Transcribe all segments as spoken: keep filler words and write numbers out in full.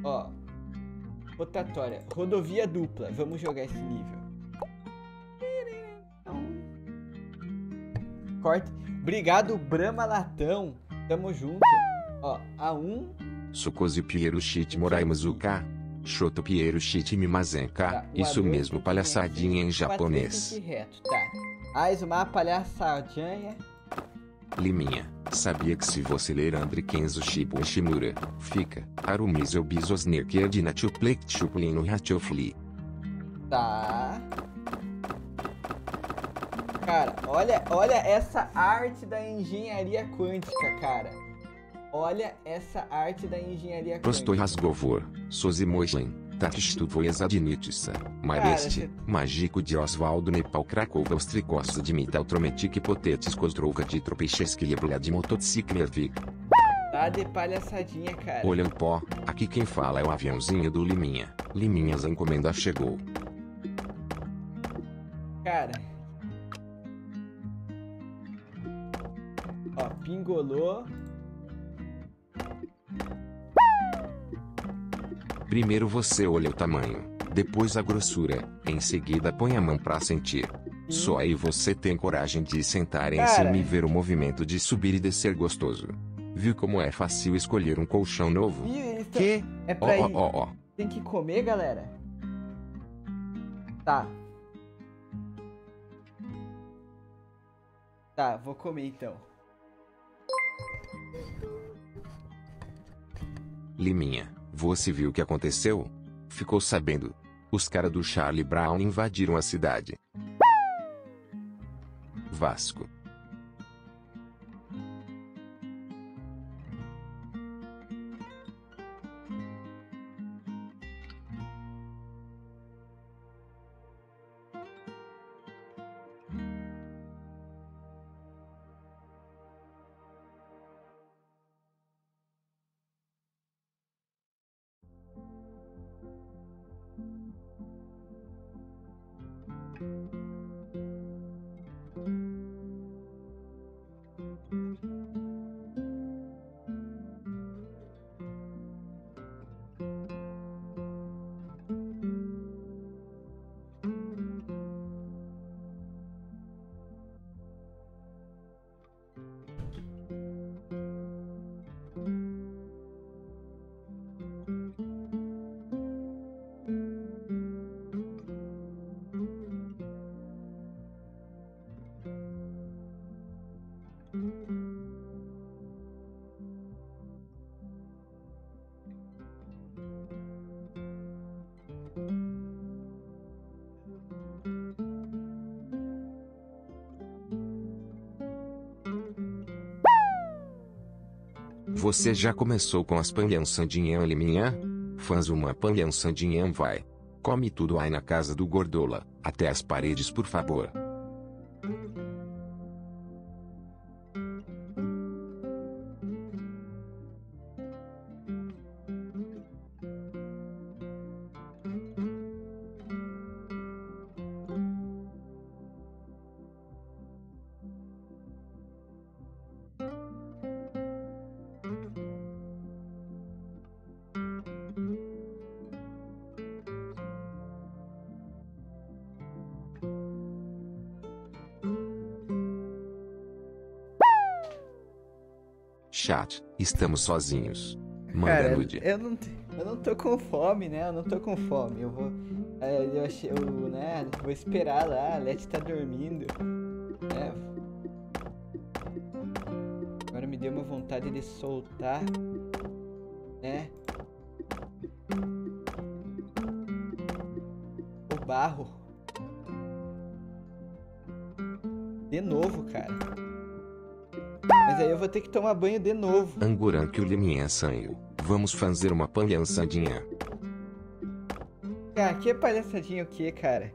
Ó. Rotatória. Rodovia dupla. Vamos jogar esse nível. Corte. Obrigado, Brahma Latão. Tamo junto. Ó, A um. Sukozi Piero Shit Moraimazuka. Shoto Piero Shit Mimazenka. Tá, o Isso A dois mesmo, tem que palhaçadinha em ir japonês. quatrocentos reto, tá. Aizuma, palhaçadinha. Liminha, sabia que se você ler Andre Kenzo Shibu Shimura, fica Arumizel Bizosner Adina Chuplek Chuplino Hachofli. Tá. Cara, olha, olha essa arte da engenharia quântica, cara. Olha essa arte da engenharia Prosto quântica. Rasgovor, Sozimojlen, Takshtu Voezadinitissa, Mareste, Cara, Mágico de Oswaldo Nepal Krakova Ostrikossa de Mital Trometic Potetis Kostrova de Tropecheski de Mototsiklervik. tá de palhaçadinha, cara. Olha o pó, aqui quem fala é o aviãozinho do Liminha. Liminhas a encomenda chegou. Cara. Ó, pingolou. Primeiro você olha o tamanho, depois a grossura, em seguida põe a mão pra sentir. Só aí você tem coragem de sentar em Cara. cima e ver o movimento de subir e descer gostoso. Viu como é fácil escolher um colchão novo? Ih, eles tão- Que? É Ó, pra ir. ó, ó, ó. Tem que comer, galera? Tá. Tá, vou comer então. Liminha, você viu o que aconteceu? Ficou sabendo? Os caras do Charlie Brown invadiram a cidade. Vasco. Você já começou com as panhançandinhas Liminha? Faz uma panhançandinha vai. Come tudo aí na casa do Gordola, até as paredes por favor. Chat, estamos sozinhos. Manda Cara, nude. eu não, te- eu não tô com fome, né? Eu não tô com fome. Eu vou. é, eu achei. Eu, né? Vou esperar lá. A Leti tá dormindo. Né? Agora me deu uma vontade de soltar. Né? O barro. De novo, cara. Mas aí eu vou ter que tomar banho de novo. Anguran que o Liminha sangue. Vamos fazer uma panhançadinha. Cara, que palhaçadinha o que, cara?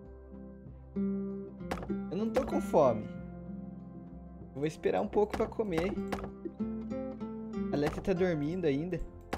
Eu não tô com fome. Eu vou esperar um pouco pra comer. A Leti tá dormindo ainda.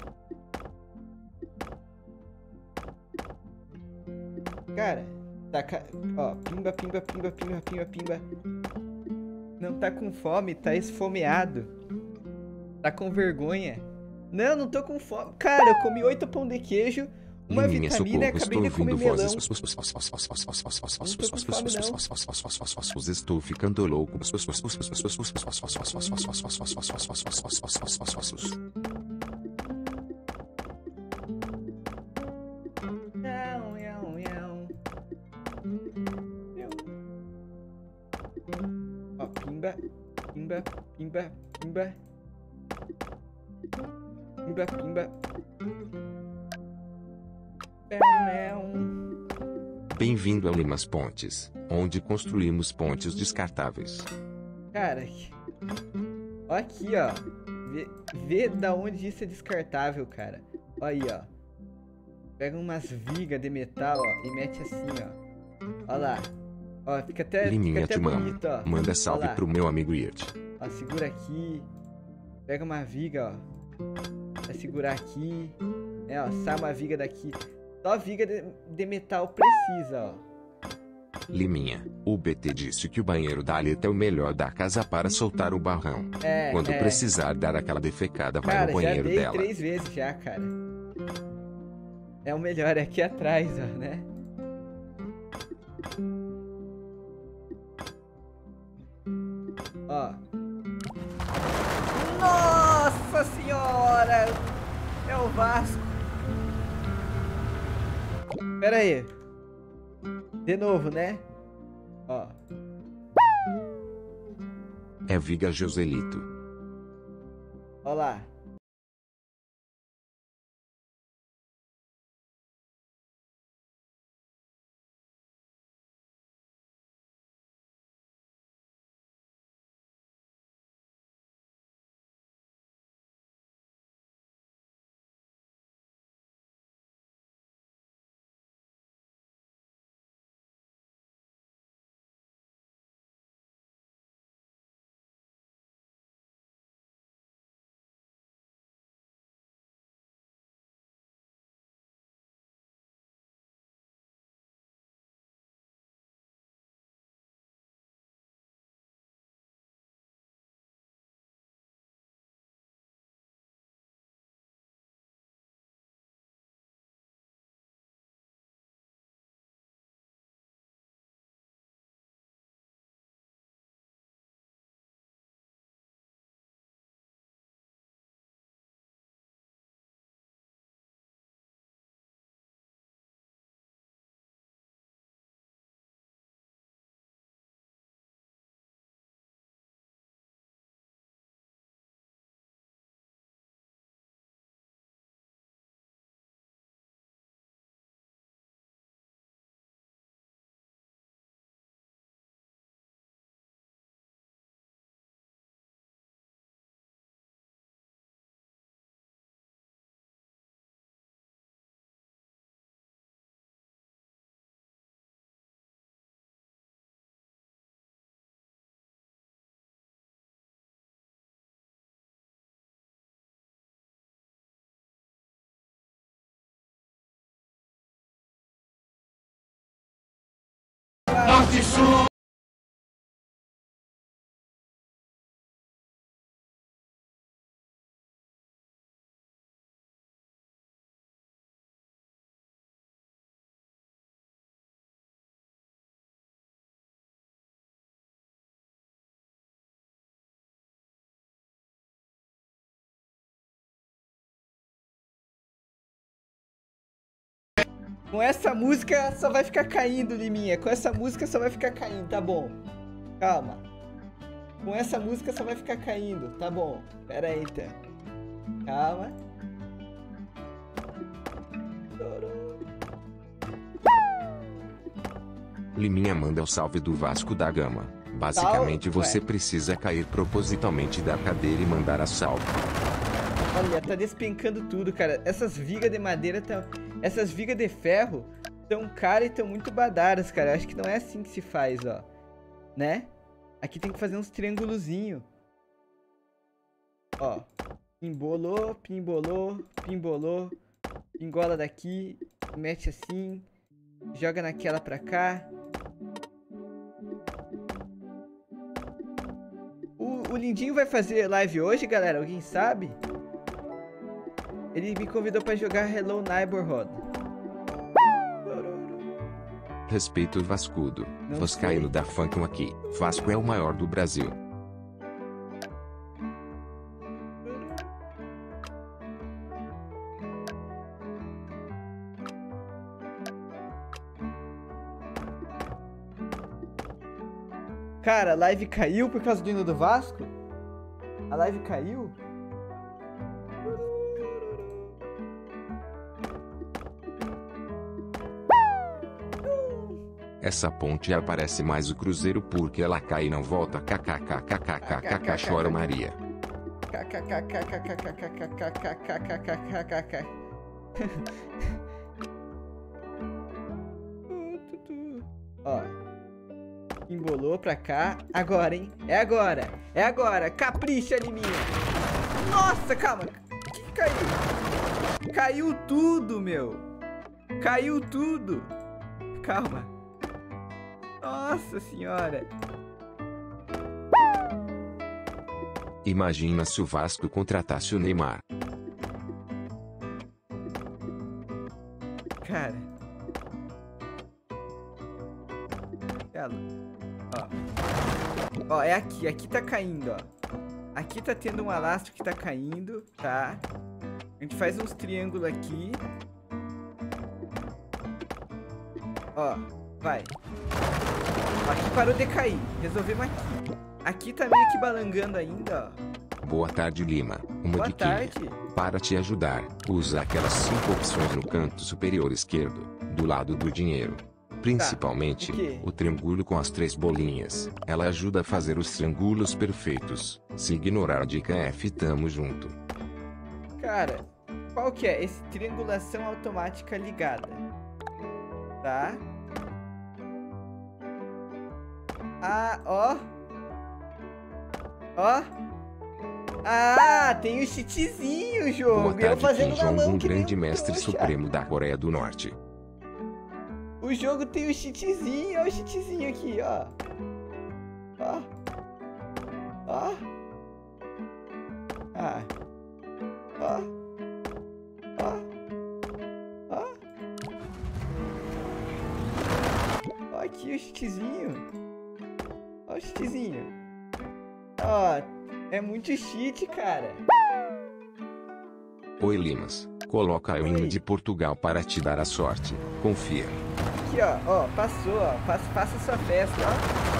Cara, tá ca... ó, pimba, pimba, pimba, pimba, pimba, pimba. Não tá com fome, tá esfomeado. Tá com vergonha. Não, não tô com fome. Cara, eu comi oito pão de queijo, uma Liminha, vitamina e socorro, acabei estou de comer ouvindo melão. vozes. Não tô com fome, não. Estou ficando louco. Não, não, não. Ó, pimba, pimba, pimba, pimba. Pimba, pimba. Bem-vindo a Limas Pontes, onde construímos pontes descartáveis. Cara, ó aqui, ó. Vê, vê da onde isso é descartável, cara. Ó aí, ó. Pega umas vigas de metal, ó, e mete assim, ó. Ó lá. Ó, fica até, Liminha, fica até te mamo. bonito, ó. Manda Ó salve lá. pro meu amigo Irt. Ó, segura aqui. Pega uma viga, ó. Vai segurar aqui. É, ó, sai uma viga daqui. Só viga de, de metal precisa, ó. Liminha, o B T disse que o banheiro da Alita é o melhor da casa para soltar o barrão. É, Quando é. precisar dar aquela defecada, vai Cara, no já banheiro dei dela. três vezes já, cara. É o melhor, é aqui atrás, ó, né? Ó. Nossa senhora! É o Vasco. Pera aí. De novo, né? Ó. É Viga Joselito. Ó lá. Norte, Sul. Com essa música só vai ficar caindo, Liminha. Com essa música só vai ficar caindo, tá bom. Calma. Com essa música só vai ficar caindo, tá bom. Pera aí, então. Calma. Liminha manda o salve do Vasco da Gama. Basicamente Salve, você ué. precisa cair propositalmente da cadeira e mandar a salve. Olha, tá despencando tudo, cara. Essas vigas de madeira tão... Essas vigas de ferro tão caras e tão muito badaras, cara. Eu acho que não é assim que se faz, ó. Né? Aqui tem que fazer uns triângulozinho. Ó. Pimbolou, pimbolou, pimbolou. Pingola daqui. Mete assim. Joga naquela pra cá. O, o Lindinho vai fazer live hoje, galera? Alguém sabe? Ele me convidou pra jogar Hello Neighborhood. Respeito o Vascudo. Não Vascaíno sei. da Funkon aqui. Vasco é o maior do Brasil. Cara, a live caiu por causa do hino do Vasco? A live caiu? Essa ponte aparece mais o Cruzeiro porque ela cai e não volta. Kkkkkkkkk chora Maria. Ó, embolou pra cá. Agora, hein? É agora. É agora. Capricha, Liminha. Nossa, calma. O que caiu? Caiu tudo, meu. Caiu tudo. Calma. Nossa senhora. Imagina se o Vasco contratasse o Neymar. Cara. Ela. Ó. Ó, é aqui. Aqui tá caindo, ó. Aqui tá tendo um alastro que tá caindo, tá? A gente faz uns triângulos aqui. Ó, vai. Ó, aqui parou de cair. Resolvemos aqui. Aqui tá meio que balangando ainda, ó. Boa tarde, Lima. Uma Boa diquinha. tarde. Para te ajudar, usa aquelas cinco opções no canto superior esquerdo, do lado do dinheiro. Principalmente, o quê? o triângulo com as três bolinhas. Ela ajuda a fazer os triângulos perfeitos. Se ignorar a dica F, tamo junto. Cara, qual que é? Esse triangulação automática ligada. Tá? Ah, ó. Ó. Ah, tem o cheatzinho, jogo. Boa Eu tarde, fazendo Kim na mão Jong-un, que nem grande um mestre trouxa. supremo da Coreia do Norte. O jogo tem o cheatzinho. Olha o cheatzinho aqui, ó. Ó. Ó. Ah. Ó. Ó. Ó. Ó aqui o cheatzinho. Ó o cheatzinho. Ó, é muito cheat, cara. Oi, Limas. Coloca o hino Oi. de Portugal para te dar a sorte. Confia. Aqui, ó, ó, passou, ó. Faça, faça sua festa, ó.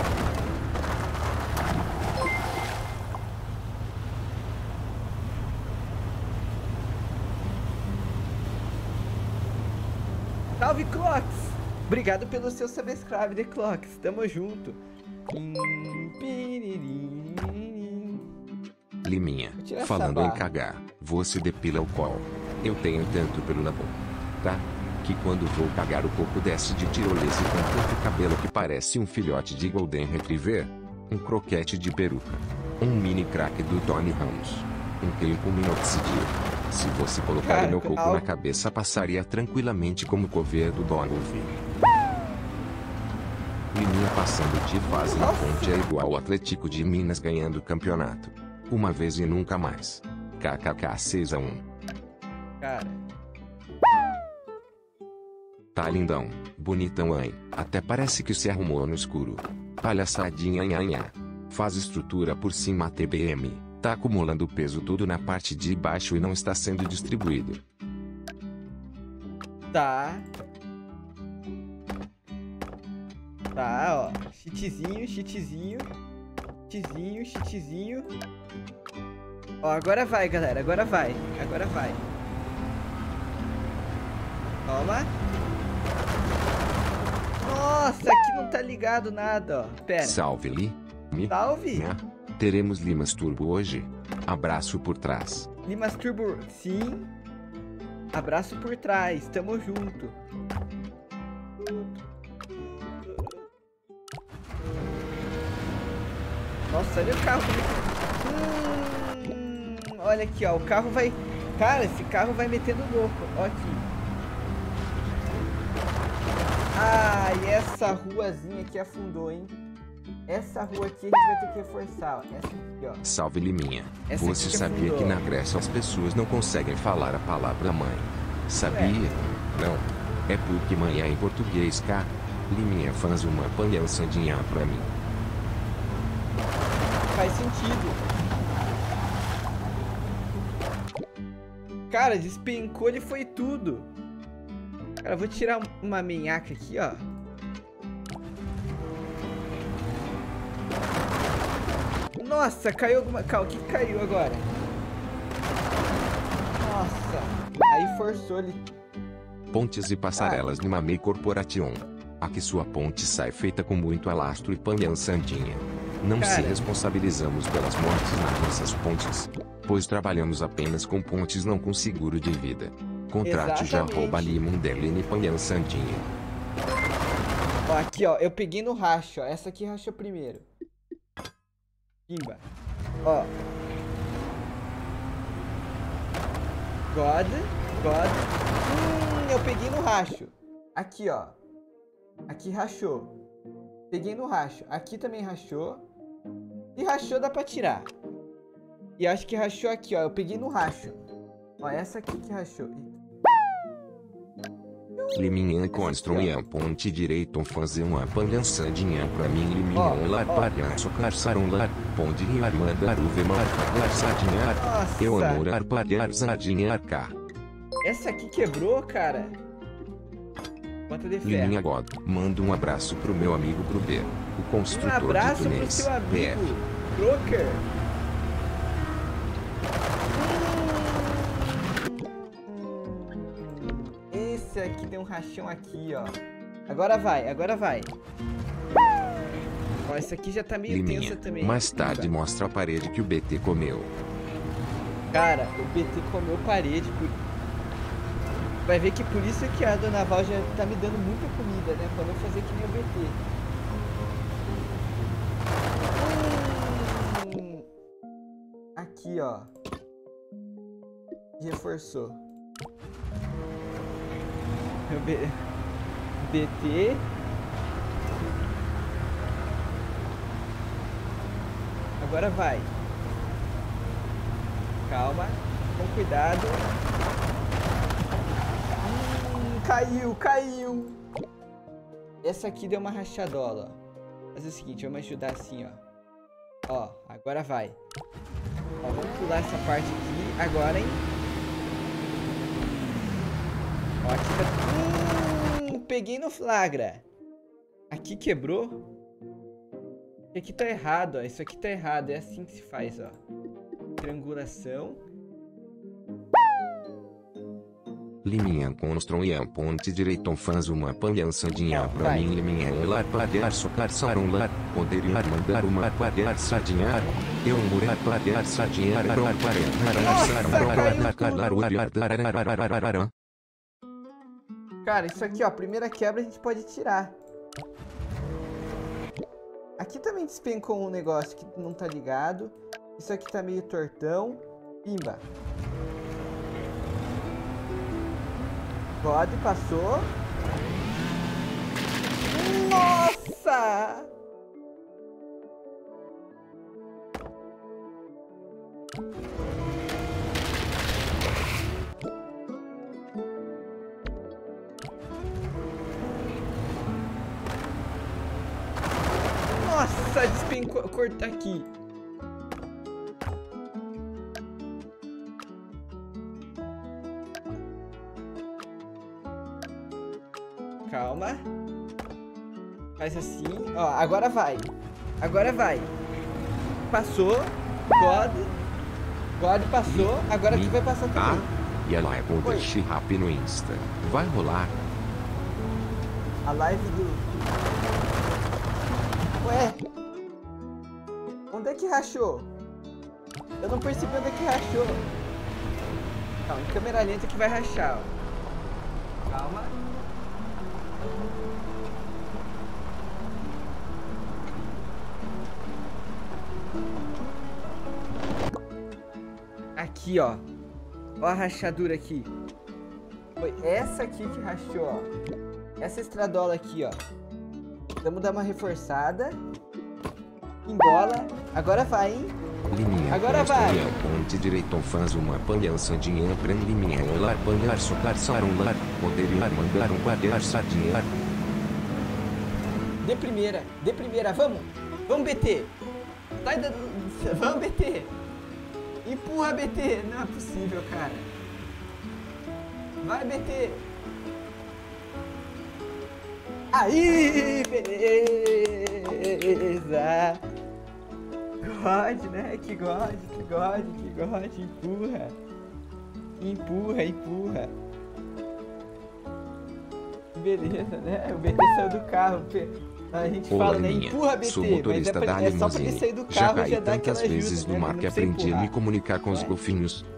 Salve, Clocks! Obrigado pelo seu subscribe, The Clocks. Tamo junto. Hum, piririm. Liminha, Vou tirar essa falando em barra. cagar, você depila o col. Eu tenho tanto pelo na boca, tá? Que quando vou cagar o coco desce de tirolesa com tanto cabelo que parece um filhote de Golden Retriever, um croquete de peruca, um mini crack do Tony Ramos, um queijo com minoxidil. Se você colocar Cara, o meu coco algo- na cabeça passaria tranquilamente como cover do Bumblebee. Liminha passando de fase na Nossa. ponte é igual ao Atlético de Minas ganhando o campeonato. Uma vez e nunca mais. Kkk seis a um. Cara, Tá lindão, bonitão hein? Até parece que se arrumou no escuro. Palhaçadinha nhanhá. Faz estrutura por cima T B M. Tá acumulando peso tudo na parte de baixo e não está sendo distribuído. tá. Tá, ó. Cheatzinho, cheatzinho. Cheatzinho, cheatzinho. Ó, agora vai, galera. Agora vai. Agora vai. Toma. Nossa, aqui não tá ligado nada, ó. Pera. Salve Li. Mi. Salve. Nha. Teremos Limas Turbo hoje. Abraço por trás. Limas Turbo, sim. Abraço por trás. Tamo junto. Nossa, olha o carro. Hum, olha aqui, ó. O carro vai... Cara, esse carro vai metendo louco. Ó aqui. Ai, essa ruazinha aqui afundou, hein? Essa rua aqui a gente vai ter que reforçar, ó. Essa aqui, ó. Salve Liminha. Essa Você aqui sabia afundou. que na Grécia as pessoas não conseguem falar a palavra mãe? Sabia? Não. É porque mãe é em português, cá. Liminha faz uma panhançadinha pra mim. Faz sentido. Cara, despencou e foi tudo. Cara, eu vou tirar uma menhaca aqui, ó. Nossa, caiu alguma... Calma, o que caiu agora? Nossa. Aí forçou ele. Pontes e passarelas de Mamei Corporation. Aqui sua ponte sai feita com muito alastro e panhançadinha. Não se Cara. responsabilizamos pelas mortes nas nossas pontes, pois trabalhamos apenas com pontes, não com seguro de vida. Contrate já Exatamente. arroba Limundeline panhançadinha. Ó, aqui, ó. Eu peguei no racho, ó. Essa aqui rachou primeiro. Pimba. Ó. God. God. Hum, eu peguei no racho. Aqui, ó. Aqui rachou. Peguei no racho. Aqui também rachou. E rachou dá pra tirar. E acho que rachou aqui, ó. Eu peguei no racho. Ó, essa aqui que rachou. Liminha constrói a ponte direito, fazer uma panhançadinha pra mim. Liminha Ó, lar ó. palhaço carçaram lar, ponte riar mandar o vemar palhaçadinha. Nossa. Eu amorar palhaçadinha cá. Essa aqui quebrou, cara. Bota de ferro. Liminha God, manda um abraço pro meu amigo pro B, o Um construtor de abraço pro túneis. seu amigo, P F. Broker. Esse aqui tem um rachão aqui, ó. Agora vai, agora vai. Ó, esse aqui já tá meio Liminha, tensa também. mais tarde mostra a parede que o B T comeu. Cara, o B T comeu parede. Por... Vai ver que por isso que a Dona Val já tá me dando muita comida, né? Pra não fazer que nem o B T. Hum... Aqui, ó. Reforçou. O B... B T. Agora vai. Calma. Com cuidado. Hum, caiu, caiu. Essa aqui deu uma rachadola, ó. Fazer o seguinte, vamos ajudar assim, ó. Ó, agora vai. Ó, vamos pular essa parte aqui. Agora, hein. Ó, aqui tá... Hum, peguei no flagra. Aqui quebrou. Aqui tá errado, ó. Isso aqui tá errado. É assim que se faz, ó. Triangulação. Liminha constrói a ponte direito, faz uma panhançadinha Ó, pra vai. mim. Liminha lar palhar socar um lar, poderia mandar uma palhar sadinhar. Eu morar palhar sadinhar arar parar. Cara, isso aqui, ó. Primeira quebra a gente pode tirar. Aqui também despencou um negócio que não tá ligado. Isso aqui tá meio tortão. Pimba. God passou. Nossa! Nossa, despencou. Corta aqui. Calma. Faz assim. Ó, agora vai. Agora vai. Passou. God. God passou. Agora aqui vai passar Ah, também. e a live Oi. deixe rap no Insta. Vai rolar. A live do... Ué? Onde é que rachou? Eu não percebi onde é que rachou. Calma, em câmera lenta que vai rachar, ó. Calma. Aqui, ó. Ó a rachadura aqui. Foi essa aqui que rachou, ó. Essa estradola aqui, ó. Vamos dar uma reforçada. Embola. Agora vai, hein? Liminha, Agora vai. Ponte direito, faz uma panhança dinheiro, prem liminha, lar, panhar, socar, sarular, poderiar, mandar um guardiar, sardinhar. De primeira, de primeira, vamos. Vamos, B T. Sai da... Vamos, B T. Empurra, B T. Não é possível, cara. Vai, B T. Aí, beleza. God, né? Que God, que God, que God. Empurra. Empurra, empurra. Beleza, né? O B T saiu do carro. A gente Olá, fala, né? Liminha. Empurra, B T. Sou mas motorista é, pra, da é só pra ele limusine. sair do Já carro e caí já dar tantas aquela vezes ajuda, no né? mar Não que precisa aprendi a empurrar. me comunicar com os É. golfinhos.